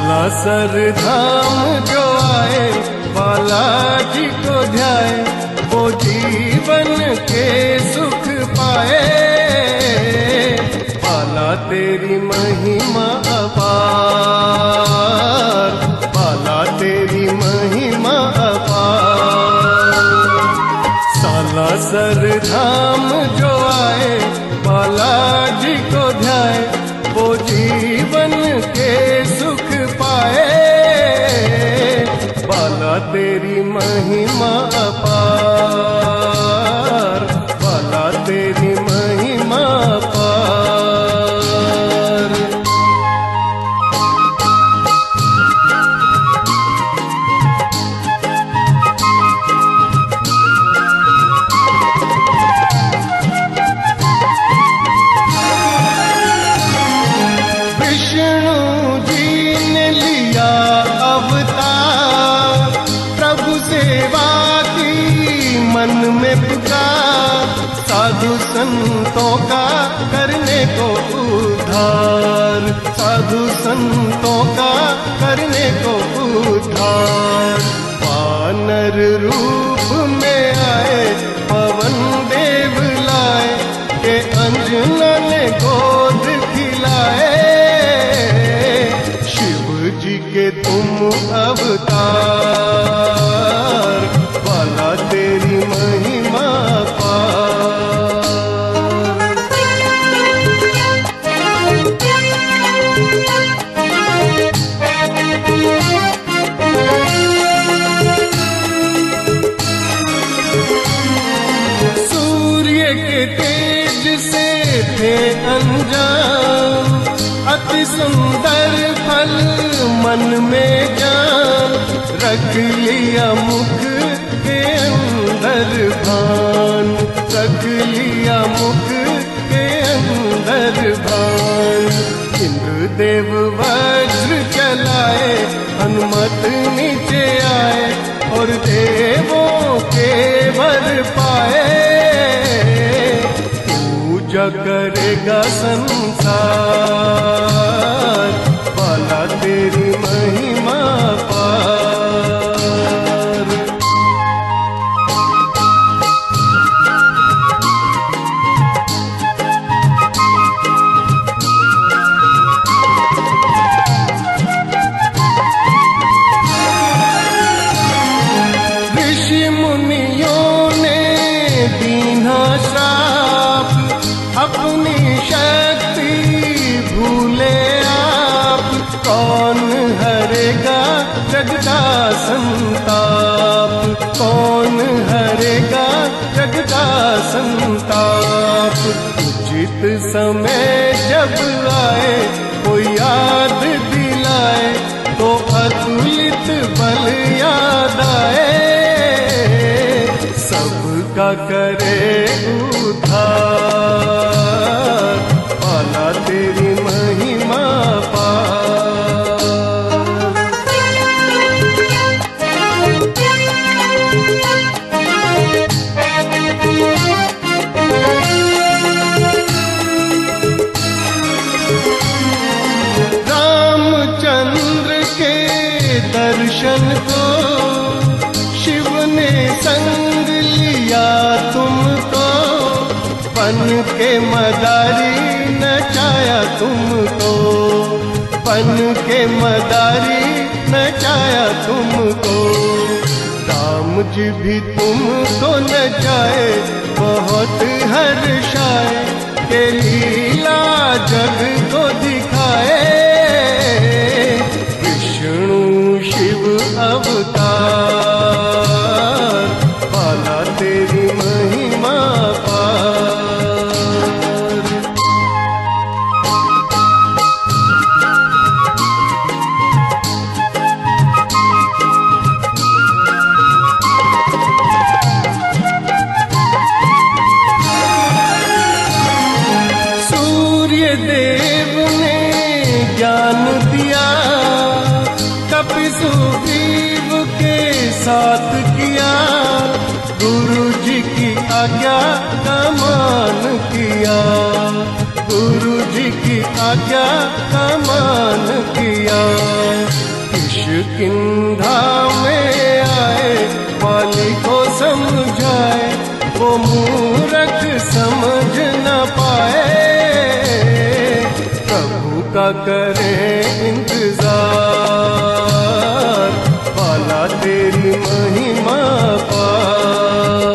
सालासर धाम जो आए, बालाजी को ध्याए, वो जीवन के सुख पाए। बाला तेरी महिमा अपार, बाला तेरी महिमा अपार। सालासर धाम जो आए, बालाजी को ध्याए, वो जीवन के सुख पाए। बाला तेरी महिमा अपार, बाला तेरी महिमा अपार। विष्णु जी ने लिया अवतार, प्रभु सेवा की मन में पुकार, साधु संतों का करने को उद्धार, साधु संतों का करने को उद्धार। वानर रूप में आए, पवन देव लाए, के अंजना ने गोद खिलाए। शिव जी के तुम अवतार, बाला तेरी महिमा अपार। सूर्य के तेज से थे अनजान, अति सुंदर फल मन में जान, रख लिया मुख के अंदर भान, रख लिया मुख के अंदर भान। इंद्रदेव वज्र चलाए, हनुमत नीचे आए, और देवों के वर पाए। पूजा करेगा संसार, बाला तेरी महिमा अपार। ऋषि मुनियों ने दीना श्राप, अपनी शक्ति भूले आप। कौन हरेगा जग का संताप, कौन हरेगा जग का संताप। उचित समय जब आए, कोई याद दिलाए, तो अतुलित बल याद आए। सबका करे उद्धार, बाला तेरी महिमा अपार। रामचंद्र के दर्शन को शिव ने संग लिया तुमको, बन के मदारी नचाया तुमको, बन के मदारी नचाया तुमको। राम जी भी तुमको नचाए, बहुत हर्षाए, के लीला जग को दिखाए। विष्णु शिव अवतार, बाला तेरी महिमा अपार। सूर्य देव ने ज्ञान दिया, सुग्रीव के साथ किया, गुरु जी की आज्ञा का मान किया, गुरु जी की आज्ञा का मान किया। किशकिंधा में आए, माली को समझाए, वो मूर्ख समझ न पाए। प्रभु का करें इंतजार, बाला तेरी महिमा पार।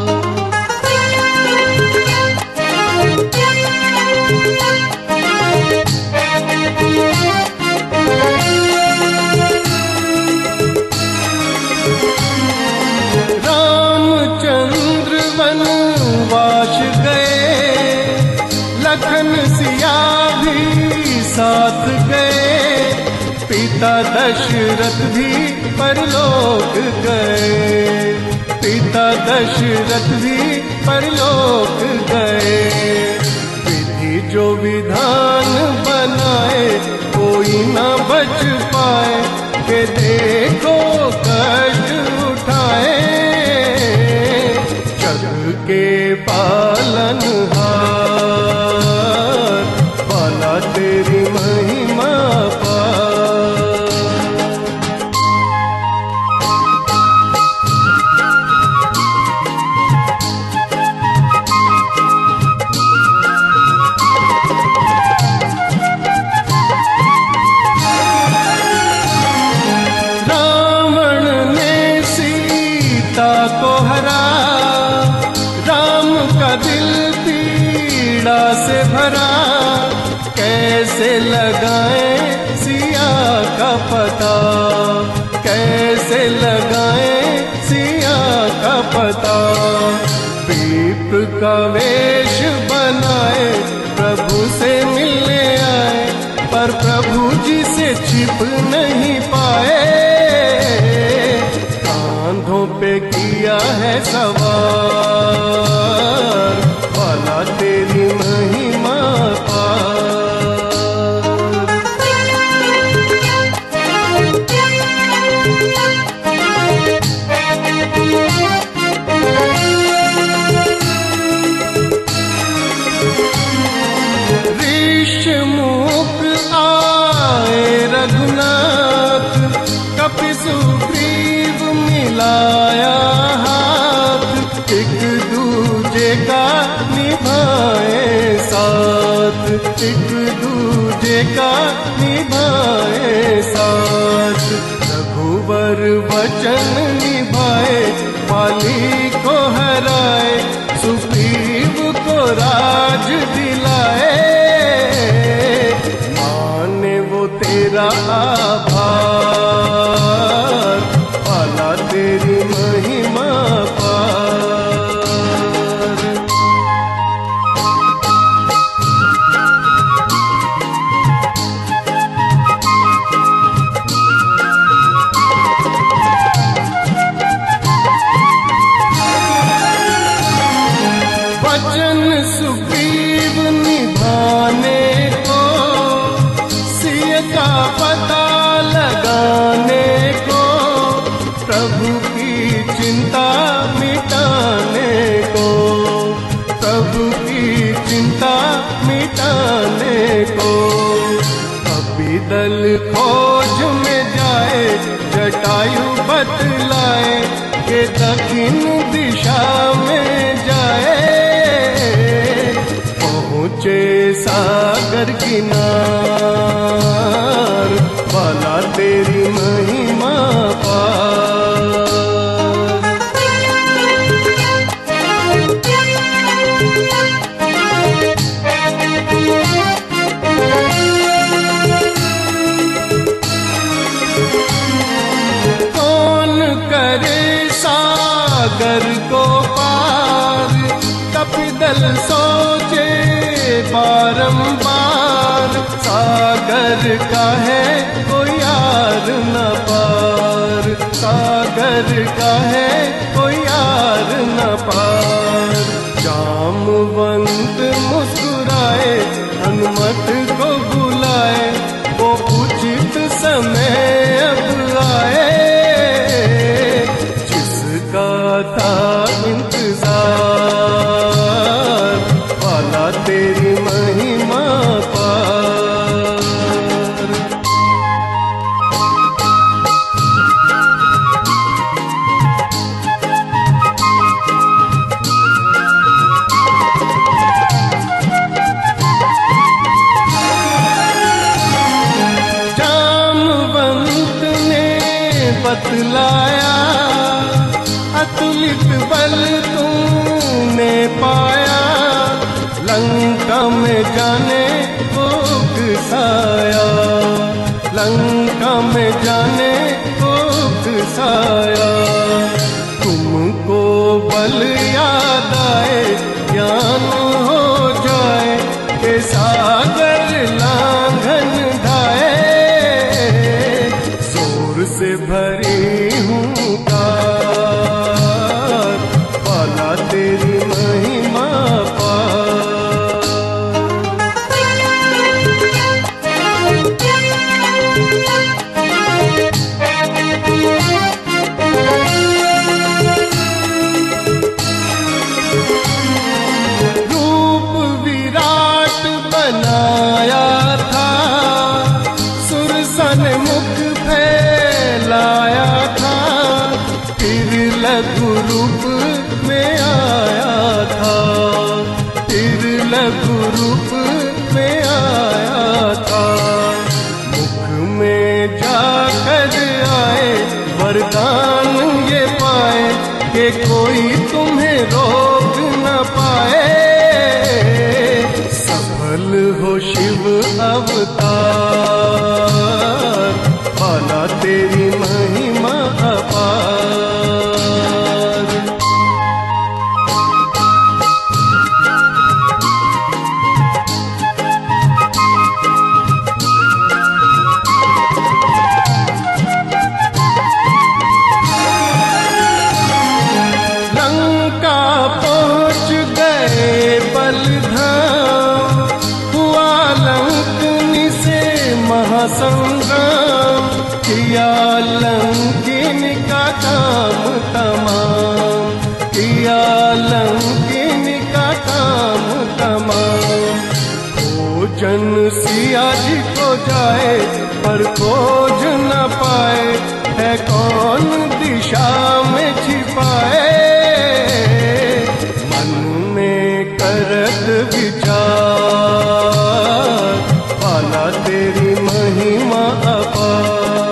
रामचंद्र वनवास गए, लखन सिया भी साथ गए, पिता दशरथ भी परलोक गए, पिता दशरथ भी परलोक गए। विधि जो विधान बनाए, कोई न बच पाए, के देखो कष्ट उठाए। जग के पालनहार, बाला तेरी महिमा पार। रावण ने सीता को हरा, राम का दिल पीड़ा से भरा, कैसे लगाएं सिया का पता, कैसे लगाएं सिया का पता। विप्र का वेश बनाए, प्रभु से मिलने आए, पर प्रभु जी से छिप नहीं पाए। कांधों पे किया है सवार, बाला तेरी महिमा पार। ऋषमुख आए रघुनाथ, कपि सुग्रीव मिलाया हाथ, एक दूजे का निभाए साथ, एक दूजे का निभाए साथ। रघुवर वचन निभाए, पाली को हराए, सुग्रीव को राज दिलाए। माने वो तेरा आभार, बाला तेरी महिमा पार। वचन सुग्रीव निभाने को, सिय का पता लगाने को, प्रभु की चिंता मिटाने को, प्रभु की चिंता मिटाने को। कभी दल खोज में जाए, जटायु बतलाए, के दक्षिण दिशा में जाए। पहुँचे सागर किनार, बाला तेरी महिमा पार। कौन करे सागर को पार, कपिदल सोचे बारंबार। सागर का है कोई यार न पार, सागर का है कोई यार न पार। जामवंत मुस्कुराए, हनुमत को बुलाए, वो उचित समय अब आए। जिसका था इंतजार, बाला तेरी महिमा पार। बतलाया, अतुलित बल तूने पाया, लंका में जाने को उकसाया, लंका में जाने को उकसाया। तुमको बल याद आए, ज्ञान हो जाए के सागर लांघन ढाए, जोर से भरी हूँ कार, बाला तेरी महिमा पार। लघु रूप में आया था, फिर लघु रूप में आया था। मुख में जाकर आए, वरदान ये पाए कि कोई तुम्हें रोक न पाए। सफल हो शिव अवतार, बाला तेरी महिमा अपार। संग्राम किया लंकिन का काम तमाम, किया लंकिन का काम तमाम। खोजन सिया जी को जाए पर खोज न पाए, है कौन दिशा में छिपाए। मन में करत विचार, बाला तेरी महिमा अपार।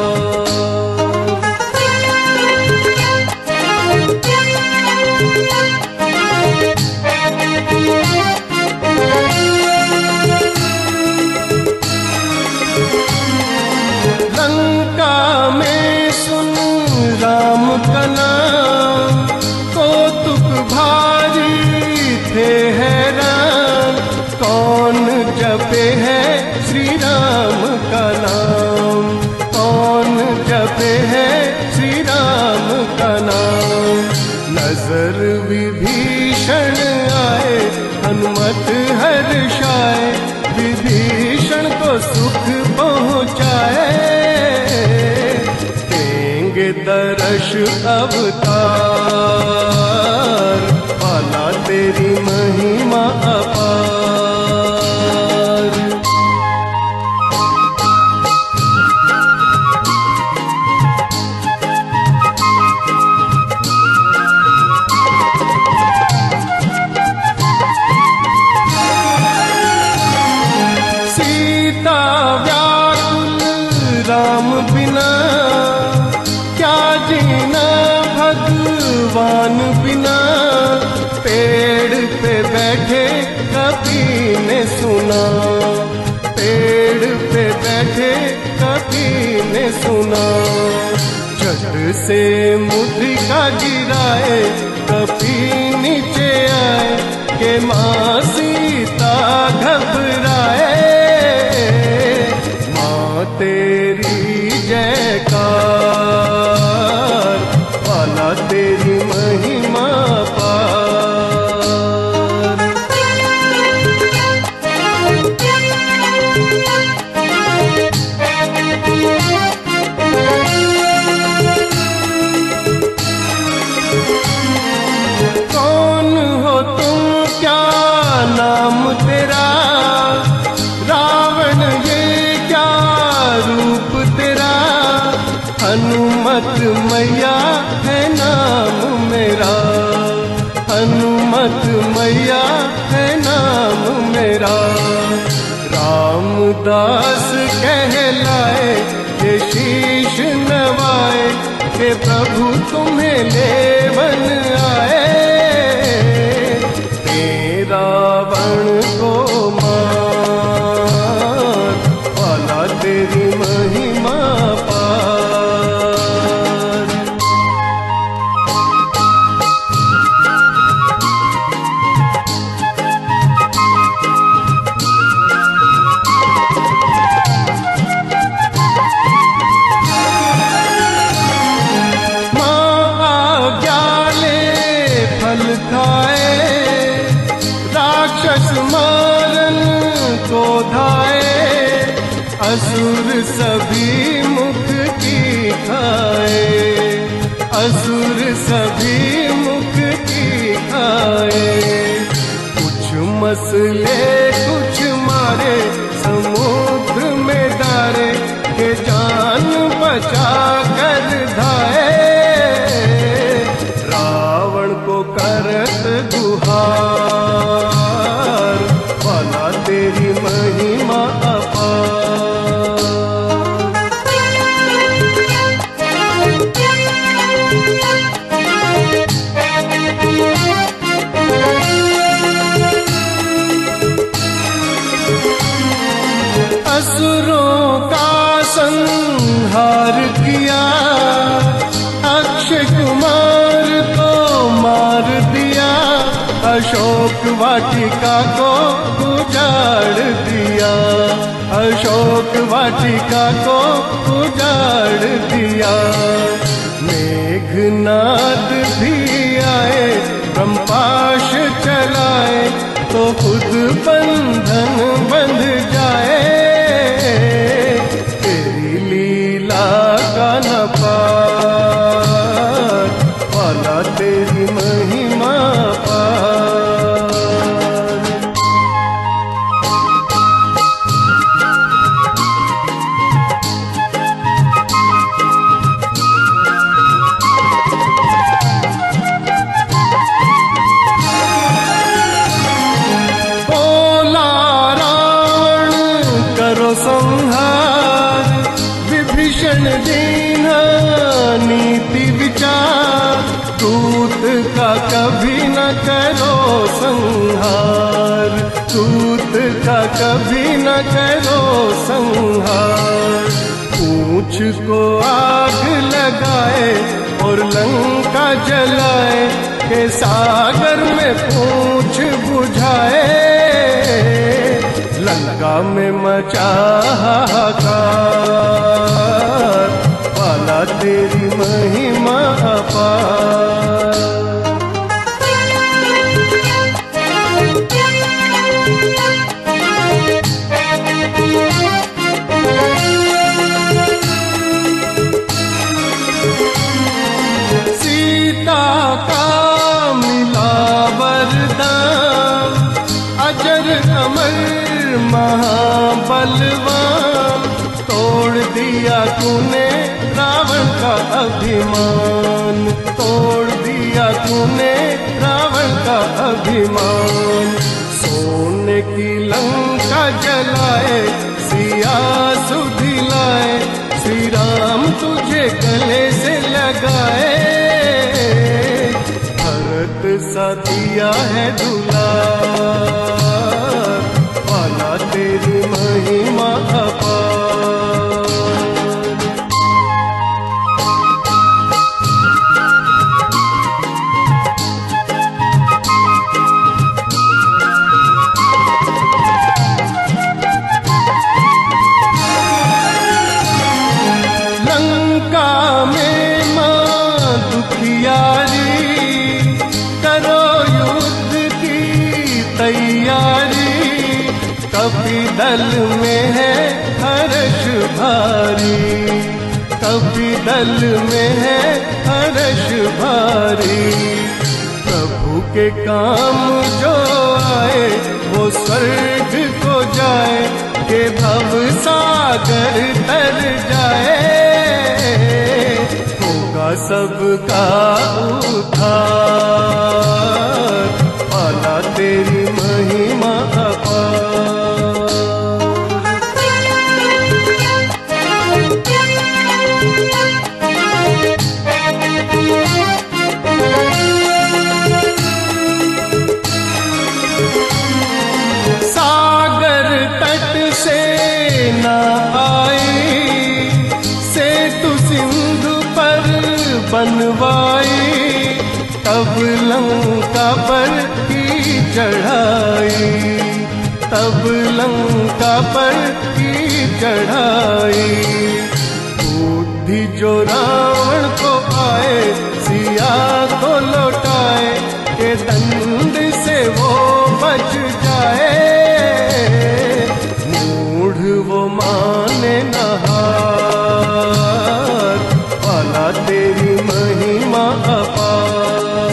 लंका में सुन राम का नाम, कौतुक भारी थे हैरान। कौन जपे है श्री राम का नाम, कौन जपे है श्री राम का नाम। नजर विभीषण आए, हनुमत हर्षाए, विभीषण को सुख पहुँचाए। देंगे दर्श अवतार, बाला तेरी महिमा अपार। राम बिना क्या जीना, भगवान बिना। पेड़ पे बैठे कभी ने सुना, पेड़ पे बैठे कभी ने सुना। झट से मुद्रिका गिराए, कभी नीचे आए के माँ सीता घबराए। माँ तेरी जयकार, बाला तेरी महिमा पार। कौन हो तुम, क्या नाम तेरा, रावण ये क्या रूप तेरा। हनुमत मैया है नाम मेरा, हनुमत मैया है नाम मेरा। रामदास कहलाए, ये शीश नवाए, प्रभु तुम्हें लेवन आए, रावण को मार, बाला तेरी महिमा पार। माँ आज्ञा ले फल खाए, राक्षस मारन को धाए, असुर सभी मुख की खाए, असुर सभी मुख की खाए। कुछ मसले कुछ मारे, समुद्र में डारे, के जान बचा कर धाए, रावण को करत गुहार, बाला तेरी महिमा अपार। असुरों का संहार किया, अक्षय कुमार को मार दिया, अशोक वाटिका को उजाड़ दिया, अशोक वाटिका को उजाड़ दिया। मेघनाद भी आए, ब्रह्मपाश चलाए, तो खुद बंधन बंध जाए, तेरी लीला का न पार, बाला तेरी महिमा पार। बोला रावण करो संहार, विभीषण दीना नीति विचार, दूत का कभी न करो संहार, दूत का कभी न करो संहार। पूंछ को आग लगाए और लंका जलाए, के सागर में पूंछ बुझाए, लंका में मचा हाहाकार, बाला तेरी महिमा अपार। सीता का मिला वरदान, अजर अमर महाबलवान, तोड़ दिया तूने रावण का अभिमान, तोड़ दिया तूने रावण का अभिमान। सोने की लंका जलाए, सिया सुधिलाए, श्री राम तुझे गले से लगाए, भरत सा दिया है दुलार, बाला तेरी महिमा अपार। लंका में मां दुखियारी, करो युद्ध की तैयारी, कभी दल में है हर्ष भारी, कभी दल में है हर्ष भारी। प्रभु के काम जो आए, वो स्वर्ग को जाए, के भव सागर तर जाए, होगा सबका उद्धार, बाला तेरी महिमा अपार। सिंधु पर बनवाई, तब लंका पर की चढ़ाई, तब लंका पर की चढ़ाई। बुद्धि जो रावण को आए, सिया को लौटाए, के दंड से वो बच जाए। मूढ़ वो माने न हार, बाला तेरी महिमा अपार।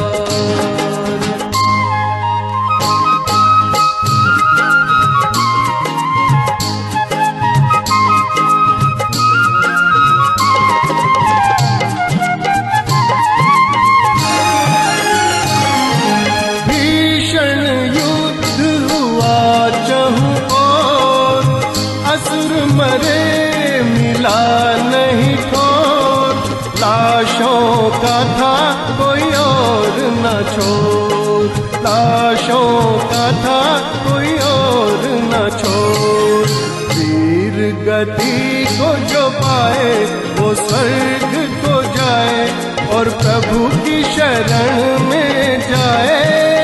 भीषण युद्ध हुआ चहुं ओर, असुर मरे मिला नहीं ठोर। लाशों का था कोई और न छोड़, लाशों का था कोई और न छोड़। वीर गति को जो पाए, वो स्वर्ग को जाए, और प्रभु की शरण में जाए।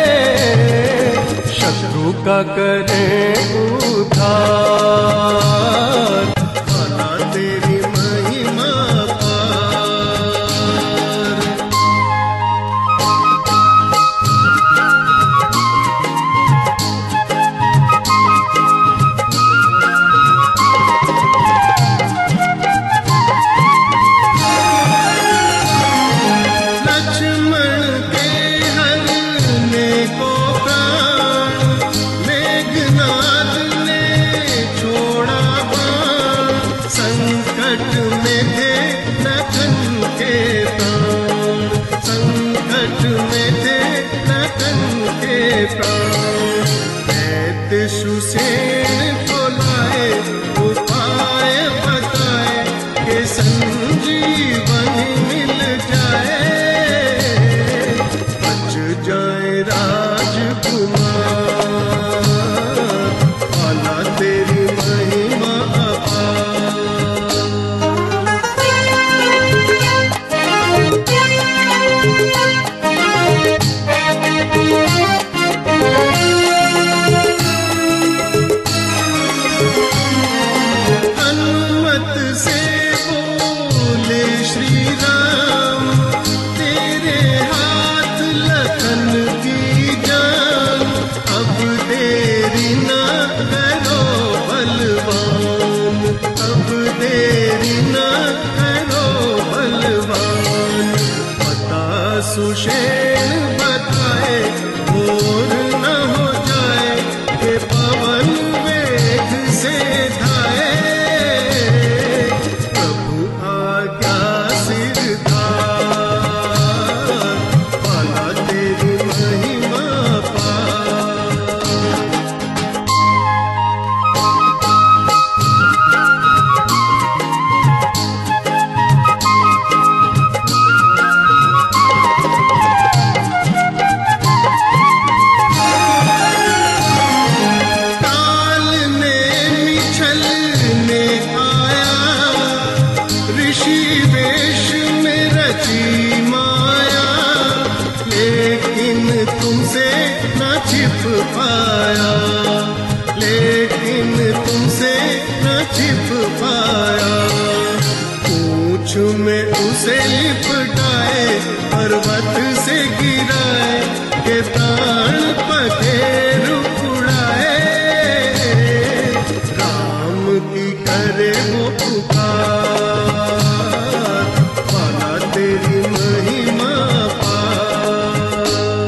शत्रु का करें उद्धार, बाला तेरी महिमा अपार। लक्ष्मण के हरने को प्राण, मेघनाद ने छोड़ा बाण। संकट में थे लखन के प्राण, संकट में थे लखन के प्राण। दैत्य सुसेन को लाए, उपाय बताए, के संजीवनी मिल जाए। बच जाए राजकुमार, बाला तेरी महिमा अपार। हनुमत से बोले श्री राम, तेरे हाथ लखन की जान। अब देरी न करो बलवान, अब देरी न करो बलवान। पता सुषेण बताए, भोर न हो जाए, के पवन वेग से धाए। प्रभु आज्ञा सिर धार, बाला तेरी महिमा अपार। काल ने निछलने आया, ऋषि वेश में रची माया। लेकिन तुमसे न छिप पाया, लेकिन तुमसे न छिप पाया। पूंछ में उसे लिपटाए, पर्वत से गिराए, के प्राण पखेरु उड़ाए। राम की करे वो पुकार, बाला तेरी महिमा अपार।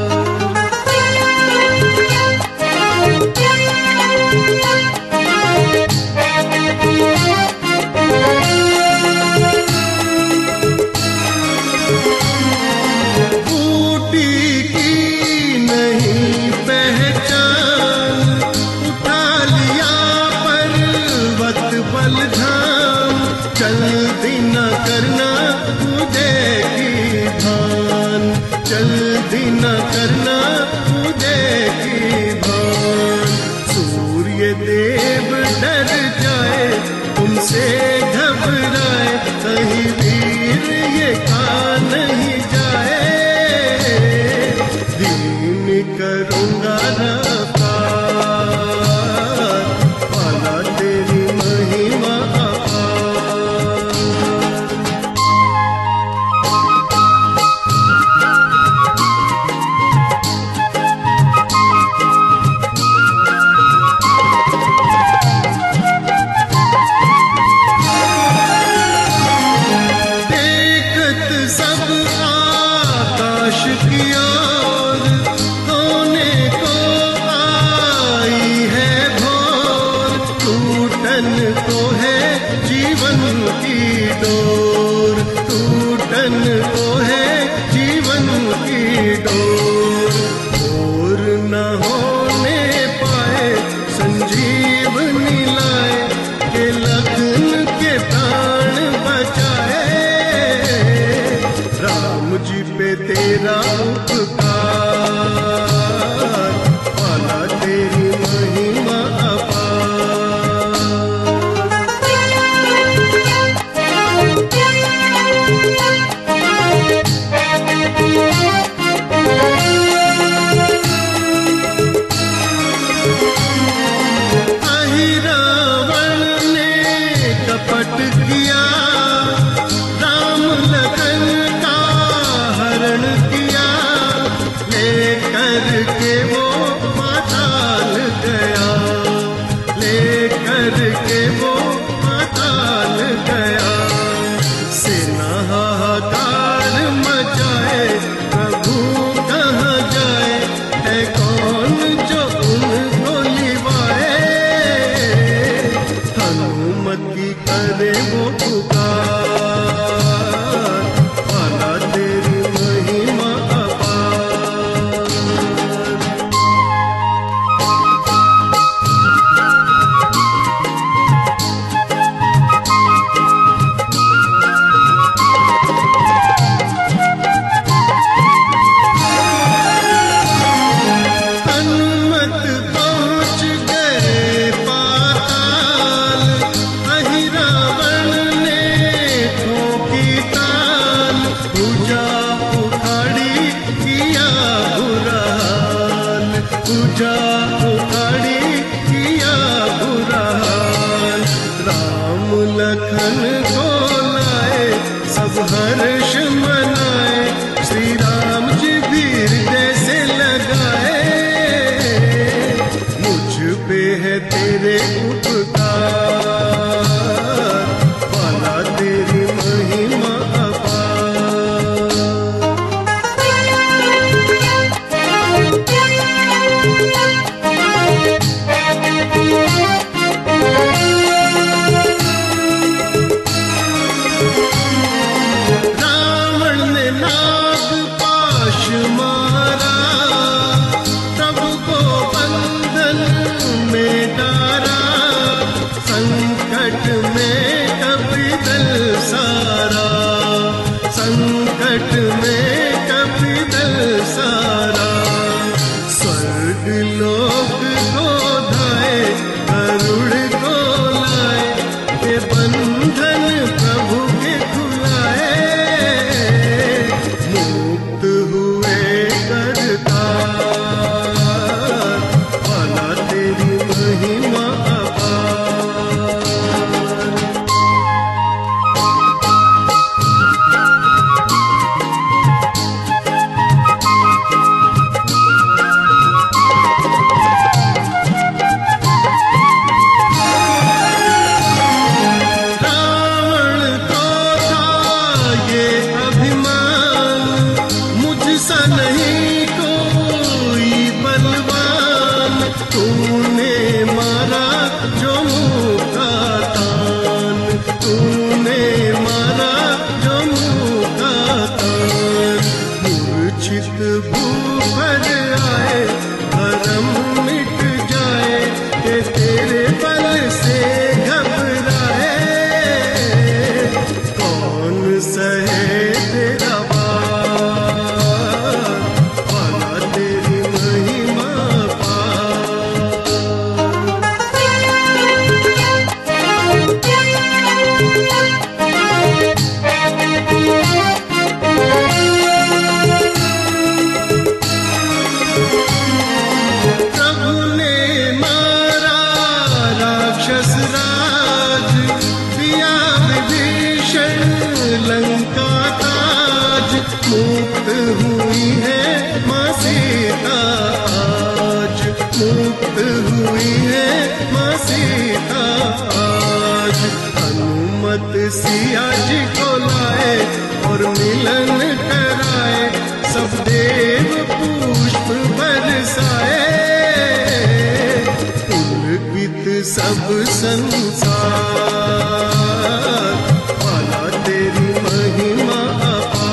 बूटी की नहीं पहचान, उठा लिया पर्वत बलधाम। जल्दी न करना मुझे की भान, जल्दी न करना मुझे की भान। सूर्य देव डर जाए, तुमसे घबराए, कहीं भी तन को है जीवन की डोर, और न होने पाए संजीवनी लाए के लखन के प्राण बचाए। राम जी पे तेरा उपकार, बाला तेरी महिमा अपार। अहिरावण ने कपट किया, राम लखन का हरण किया, लेकर के वो पाताल गया, लेकर के वो पाताल गया। सेना हाहाकार मचाए, प्रभु कहाँ जाए, है कौन जो उनको लिवाए। हनुमत की करे वो पुकार, बाला तेरी महिमा अपार। हनुमत पहुँच गए पाताल, अहिरावण ने ठोकी ताल, पूजा उखाड़ी किया बुरा हाल, पूजा उखाड़ी किया बुरा हाल। राम लखन को लाए, सब हर्ष मनाए, श्री राम जी भी हृदय से लगाए। मुझ पे है तेरे उपकार, बाला तेरी महिमा अपार। रावण ने नाग पाश मारा, प्रभु को बंधन में डारा, संकट में कपिदल सारा, संकट में कपिदल सारा। स्वर्ग लोक को धाए, गरुड़ को लाए, के बंधन प्रभु के खुलाए। मुक्त हुए करतार, बाला तेरी महिमा अपार। रावण को था ये अभिमान, मुझसा नहीं कोई बलवान, तूने मारा जो मुँह का तान, तूने मारा जो मुँह का तान। मूर्छित भूपर आए, भरम मिट जाए, के तेरे बल से घबराए। कौन सहे तेरा भार, बाला तेरी महिमा अपार। प्रभु ने मारा राक्षस राज, दिया विभीषण लंका ताज। मुक्त हुई है माँ सीता आज, मुक्त हुई है माँ सीता आज। हनुमत सिया जी को लाए, और मिलन कराए, सब देव पुष्प बरसाए। पुलकित सब संसार, बाला तेरी महिमा अपार।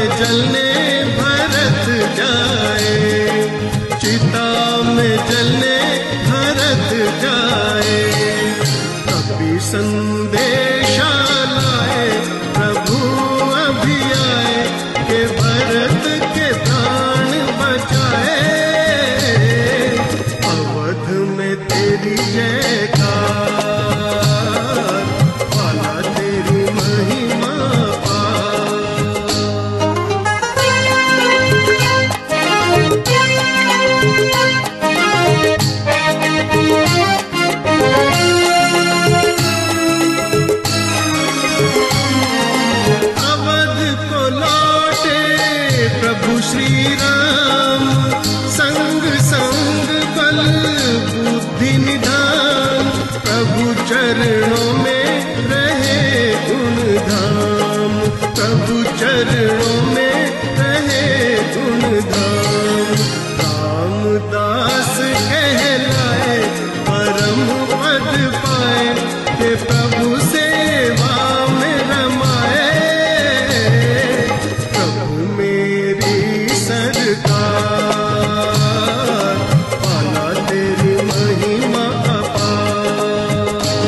में जलने भरत जाए, चिता में जलने भरत जाए। कभी संदेशा लाए प्रभु अभी आए, के भरत के प्राण बचाए। अवध में तेरी जयकार, बाला तेरी महिमा श्री राम, संग संग बल बुद्धि निधान। प्रभु चरणों में रहे गुणधाम, प्रभु चरणों में रहे गुणधाम। रामदास कहलाए परम पद पाए, के प्रभु सेवा में रमाए। बाला तेरी महिमा अपार।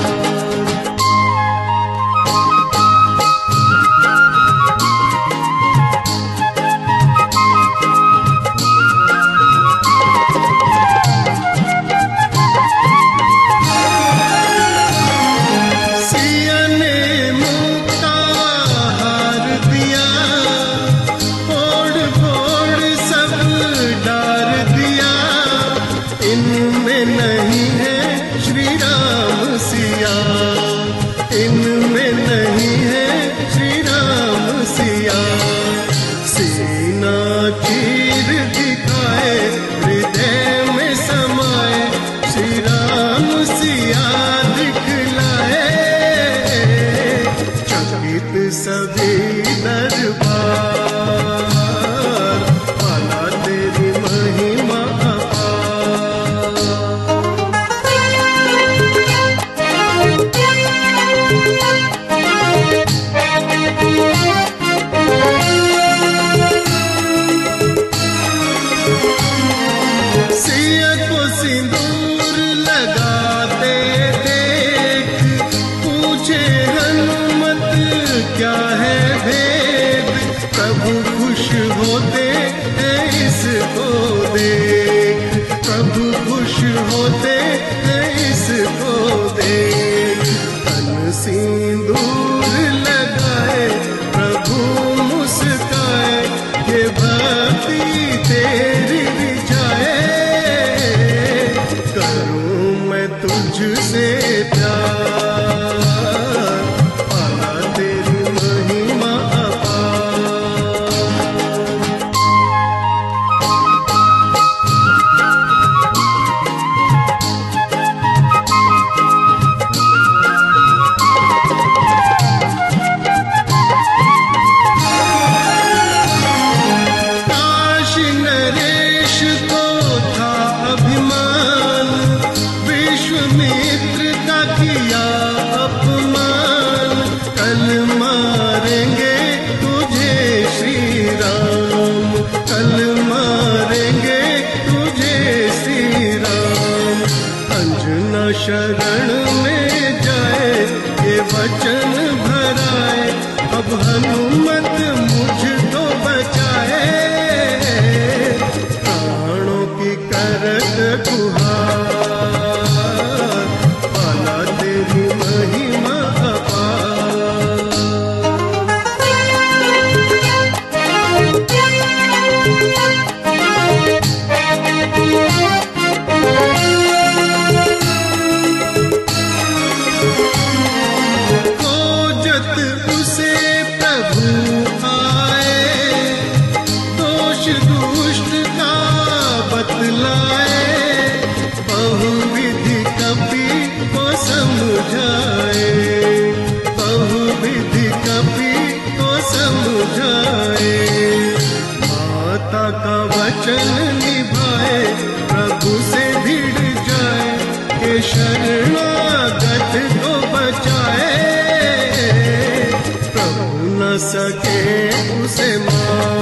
सिया ने मुक्ता हार दिया, इनमें नहीं है श्री राम सिया, इनमें नहीं है श्री राम सिया। सीना चीर दिखाए हृदय में समाए, श्री राम सिया दिखलाए। चकित सभी दरबार, बाला तेरी महिमा होते हैं इसको देख, प्रभु खुश होते हैं इसको देख। तन सिंदूर लगाए प्रभु मुस्काए, ये भक्ति तेरी रिझाए। करूं मैं तुझसे प्यार, बाला तेरी महिमा शरण में जाए, ये वचन भराए। अब हनुमत मुझको बचाए, प्राणों की करत गुहार, बाला तेरी महिमा अपार। वचन निभाए, प्रभु से भिड़ जाए, के शरणागत को बचाए। प्रभु न सके उसे मार,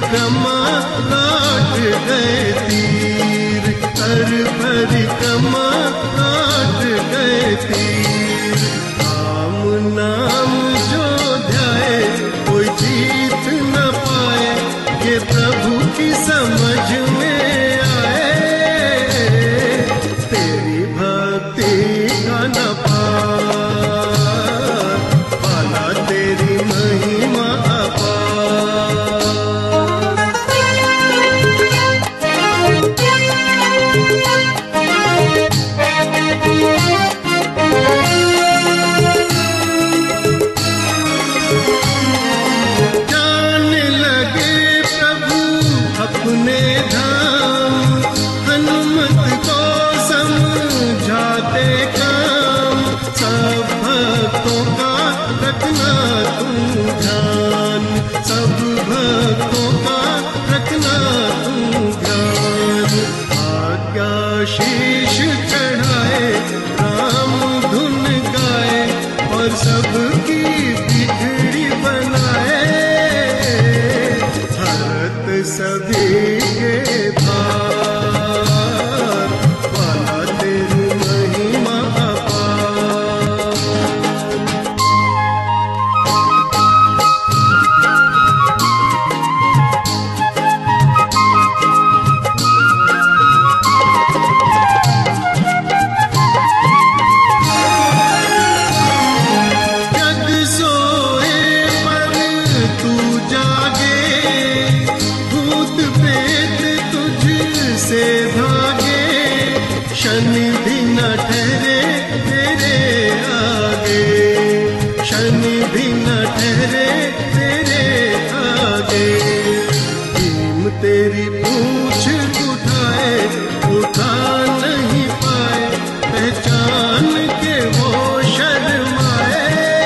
परिक्रमा लौट गए तीर, कर परिक्रमा लौट गए तीर। राम नाम जो ध्याए कोई जीत न पाए, ये प्रभु की समझ में आए। तेरी भक्ति का न पार, बाला तेरी महिमा अपार। जाने लगे प्रभु अपने धाम, हनुमत को समझाते काम। सब भक्तों का रखना तुम ध्यान, सब भक्तों का रखना तुम ध्यान। आज्ञा शीश चढ़ाए, राम धुन गाए, और सबकी बिगड़ी बनाए। हरत सभी के भार, बाला तेरी महिमा अपार। जग सोए पर तू जागे, भूत प्रेत तुझसे भागे। शनि भी न ठहरे तेरे आगे, शनि भी न ठहरे तेरे आगे। भीम तेरी पूछ उठाए, उठा नहीं पाए, पहचान के वो शर्माए।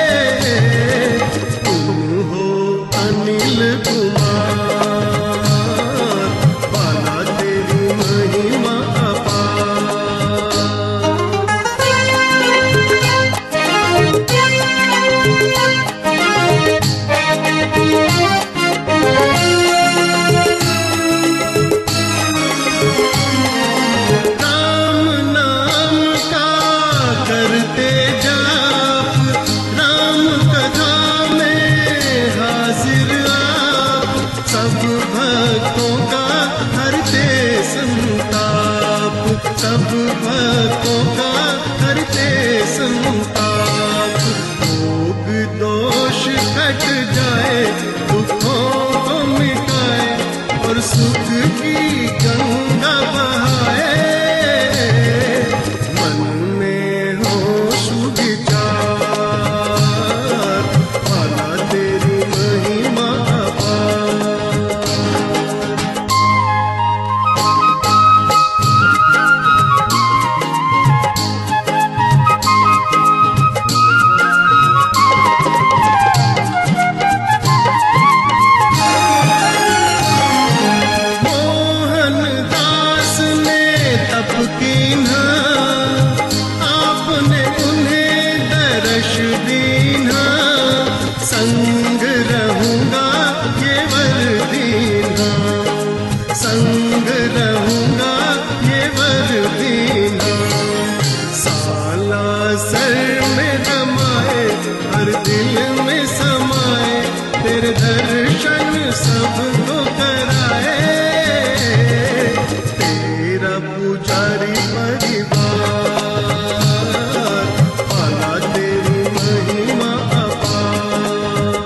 तुम हो अनिल कुमार, बाला तेरी महिमा अपार। राम नाम का करते जाप, राम कथा में हाजिर आप। सब भक्तों का हरते संताप, सब भक्तों का हरते संताप। भोग दोष कट जाए, दुखों को मिटाए, और सुख की गंगा बहाए। मन में हो सुविचार, बाला तेरी महिमा अपार। मोहन दास ने तप कीन्हा, आपने उन्हें दर्श दीन्हा। संग रहूंगा ये वर दीन्हा, संग रहूंगा ये वर दीन्हा। सालासर में रमाए, हर दिल में समाए, तेरे दर्शन सबको कराए। तेरा पुजारी परिवार, बाला तेरी महिमा अपार।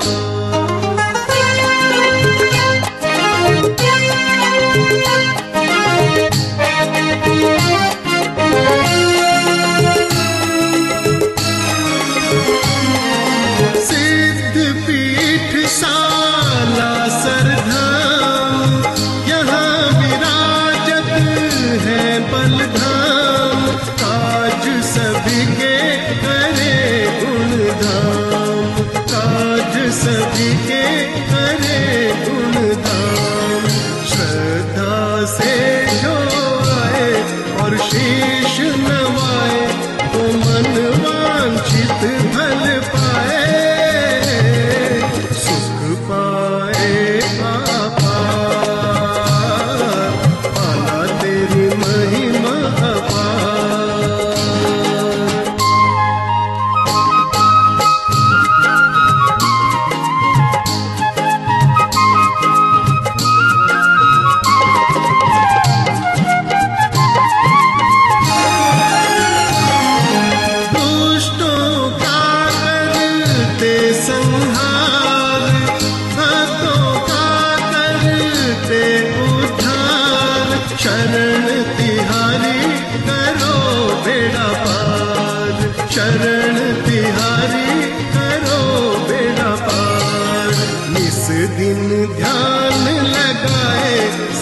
सिद्ध पीठ सालासर धाम, यहाँ विराजत है बलधाम। काज सभी के करे गुणधाम, काज सभी के करे गुणधाम। श्रद्धा से जो आए और शीश नवाए, तो मन वांछित फल पाए, सुख पाए अपार। दिन ध्यान लगाए